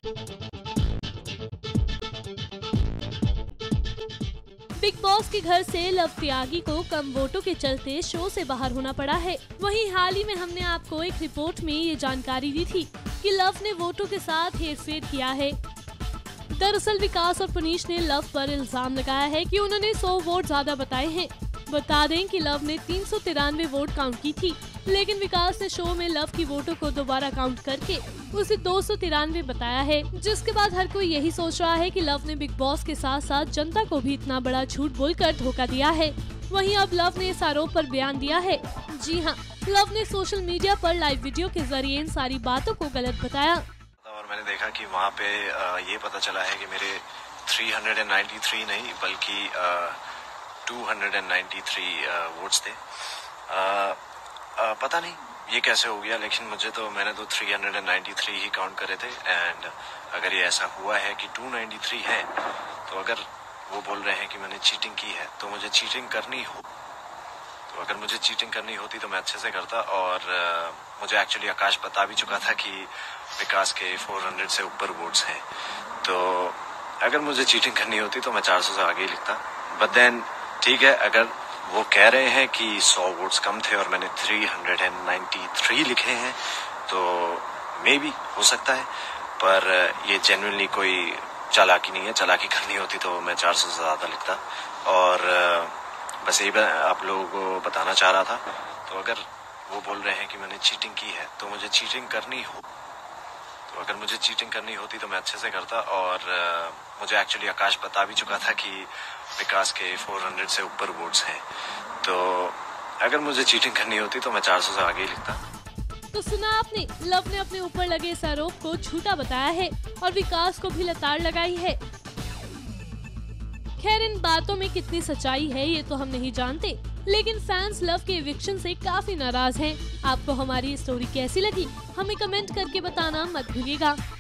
Big boss के घर से लव त्यागी को कम वोटों के चलते शो से बाहर होना पड़ा है। वहीं हाल ही में हमने आपको एक रिपोर्ट में ये जानकारी दी थी कि लव ने वोटों के साथ हेरफेर किया है। दरअसल विकास और पुनीश ने लव पर इल्जाम लगाया है कि उन्होंने 100 वोट ज्यादा बताए हैं। बता दें कि लव ने 393 वोट काउंट की थी, लेकिन विकास ने शो में लव की वोटों को दोबारा काउंट करके उसे 293 बताया है, जिसके बाद हर कोई यही सोच रहा है कि लव ने बिग बॉस के साथ साथ जनता को भी इतना बड़ा झूठ बोलकर धोखा दिया है। वहीं अब लव ने इस आरोप पर बयान दिया है। जी हाँ, लव ने सोशल मीडिया पर लाइव वीडियो के जरिए इन सारी बातों को गलत बताया। और मैंने देखा कि वहाँ पे ये पता चला है कि मेरे 393 नहीं बल्कि 293 वोट्स थे। पता नहीं ये कैसे हो गया, लेकिन मैंने तो 393 ही काउंट करे थे। एंड अगर ये ऐसा हुआ है कि 293 है, तो अगर वो बोल रहे हैं कि मैंने चीटिंग की है तो मुझे चीटिंग करनी हो। तो अगर मुझे चीटिंग करनी होती तो मैं अच्छे से करता। और मुझे एक्चुअली आकाश बता भी चुका था कि विकास के 400 से ऊपर वोट्स हैं। तो अगर मुझे चीटिंग करनी होती तो मैं 400 से आगे ही लिखता। बट देन ठीक है, अगर वो कह रहे हैं कि 100 वोट्स कम थे और मैंने 393 लिखे हैं तो मे बी हो सकता है, पर ये जेन्युइनली कोई चालाकी नहीं है। चालाकी करनी होती तो मैं 400 से ज्यादा लिखता। और बस यही आप लोगों को बताना चाह रहा था। तो अगर वो बोल रहे हैं कि मैंने चीटिंग की है तो मुझे चीटिंग करनी हो। तो अगर मुझे चीटिंग करनी होती तो मैं अच्छे से करता। और मुझे एक्चुअली आकाश बता भी चुका था कि विकास के 400 से ऊपर वोट्स हैं। तो अगर मुझे चीटिंग करनी होती तो मैं 400 से आगे ही लिखता। तो सुना आपने, लव ने अपने ऊपर लगे इस आरोप को झूठा बताया है और विकास को भी लताड़ लगाई है। खैर, इन बातों में कितनी सच्चाई है ये तो हम नहीं जानते, लेकिन फैंस लव के इविक्शन से काफी नाराज हैं। आपको हमारी स्टोरी कैसी लगी, हमें कमेंट करके बताना मत भूलिएगा।